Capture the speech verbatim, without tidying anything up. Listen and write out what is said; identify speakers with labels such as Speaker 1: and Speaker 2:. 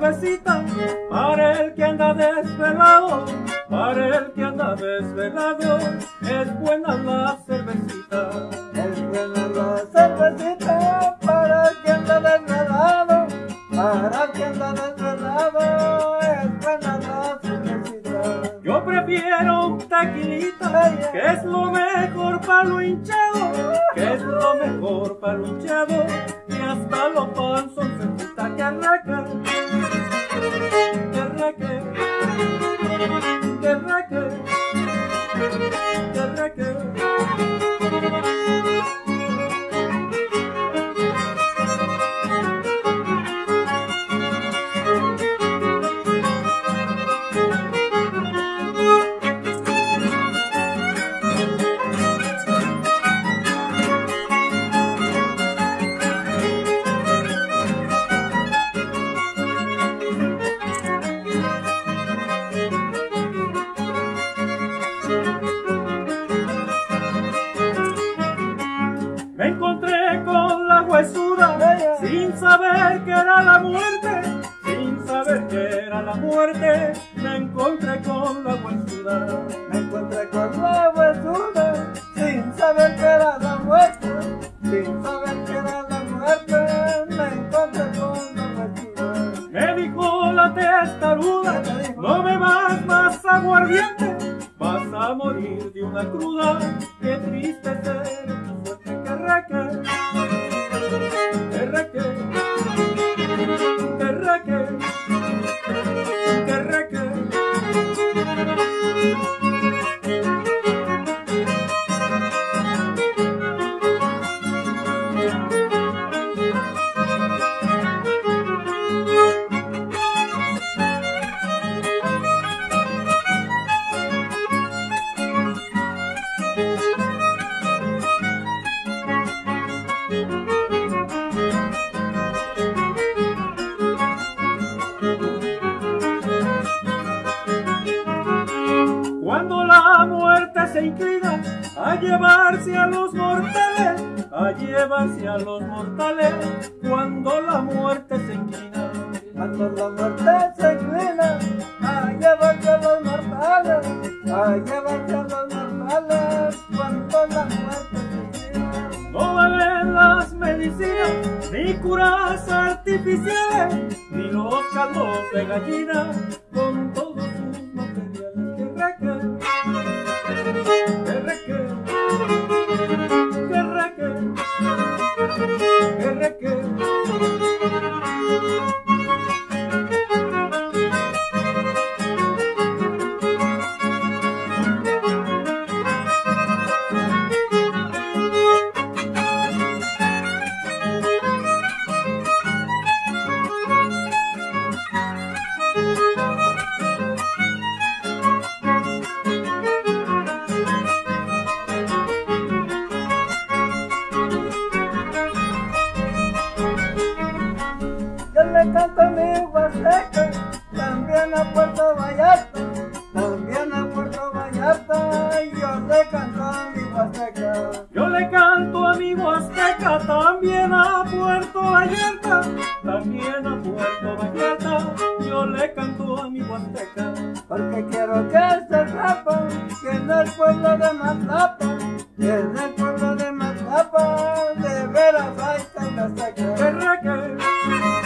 Speaker 1: cervecita para el que anda desvelado, para el que anda desvelado, es buena la cervecita.
Speaker 2: Es buena la cervecita para el que anda desvelado, para el que anda desvelado, es buena la cervecita.
Speaker 1: Yo prefiero un tequilita, que es lo mejor para lo hinchado, que es lo mejor para lo hinchado, y hasta los panzos se quita que reque, que reque, que reque, que reque. Me encontré con la huesuda, sin saber que era la muerte, sin saber que era la muerte. Me encontré con la huesuda,
Speaker 2: me encontré con la huesuda, sin saber que era la muerte, sin saber que era la muerte. Me encontré con la huesuda.
Speaker 1: Me dijo la testaruda, no bebas más aguardiente, vas a morir de una cruda. Qué triste ser tu suerte, que reque, que reque, que reque, que reque. Cuando la muerte se inclina a llevarse a los mortales, a llevarse a los mortales, cuando la muerte se inclina,
Speaker 2: cuando la muerte se inclina a llevarse a los mortales, a llevarse a los mortales, cuando la muerte se inclina.
Speaker 1: No valen las medicinas, ni curas artificiales, ni los caldos de gallina, con todos sus materiales. Que reque, que reque, que reque, que reque.
Speaker 2: Yo le canto a mi Huasteca, también a Puerto Vallarta, también a Puerto Vallarta, y yo le canto a mi Huasteca.
Speaker 1: Yo le canto a mi Huasteca, también a Puerto Vallarta, también a Puerto Vallarta, yo le canto a mi Huasteca.
Speaker 2: Porque quiero que se sepa que en el pueblo de Matlapa, que en el pueblo de Matlapa, de veras hay caña seca.
Speaker 1: Que reque,